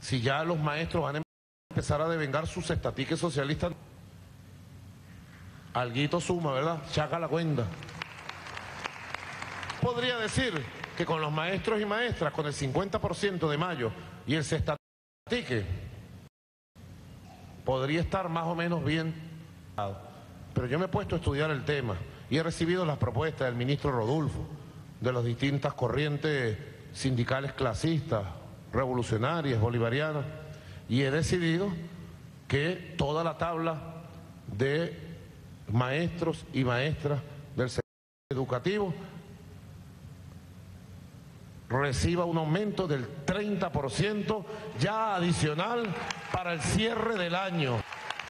si ya los maestros van a empezar a devengar sus estatiques socialistas. Alguito suma, ¿verdad? Chaca la cuenta. Podría decir que con los maestros y maestras, con el 50% de mayo y el cestatique, podría estar más o menos bien. Pero yo me he puesto a estudiar el tema y he recibido las propuestas del ministro Rodulfo, de las distintas corrientes sindicales clasistas, revolucionarias, bolivarianas, y he decidido que toda la tabla de maestros y maestras del sector educativo reciba un aumento del 30% ya adicional para el cierre del año.